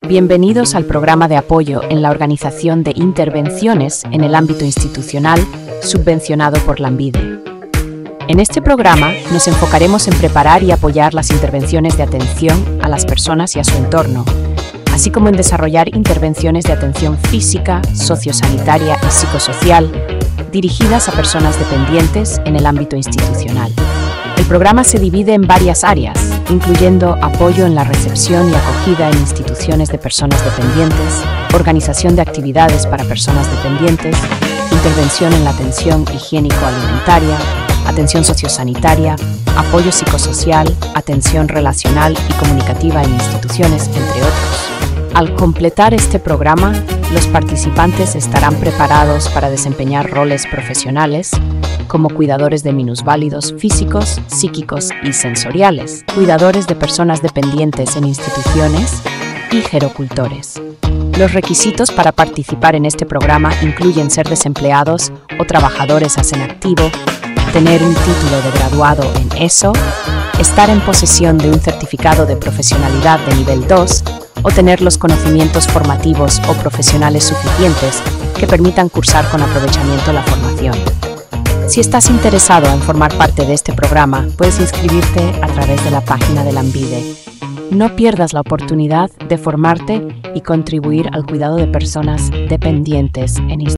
Bienvenidos al programa de apoyo en la organización de intervenciones en el ámbito institucional subvencionado por Lambide. En este programa nos enfocaremos en preparar y apoyar las intervenciones de atención a las personas y a su entorno, así como en desarrollar intervenciones de atención física, sociosanitaria y psicosocial dirigidas a personas dependientes en el ámbito institucional. El programa se divide en varias áreas, incluyendo apoyo en la recepción y acogida en instituciones de personas dependientes, organización de actividades para personas dependientes, intervención en la atención higiénico-alimentaria, atención sociosanitaria, apoyo psicosocial, atención relacional y comunicativa en instituciones, entre otros. Al completar este programa, los participantes estarán preparados para desempeñar roles profesionales como cuidadores de minusválidos físicos, psíquicos y sensoriales, cuidadores de personas dependientes en instituciones y gerocultores. Los requisitos para participar en este programa incluyen ser desempleados o trabajadores en activo, tener un título de graduado en ESO, estar en posesión de un certificado de profesionalidad de nivel 2 o tener los conocimientos formativos o profesionales suficientes que permitan cursar con aprovechamiento la formación. Si estás interesado en formar parte de este programa, puedes inscribirte a través de la página de Lambide. No pierdas la oportunidad de formarte y contribuir al cuidado de personas dependientes en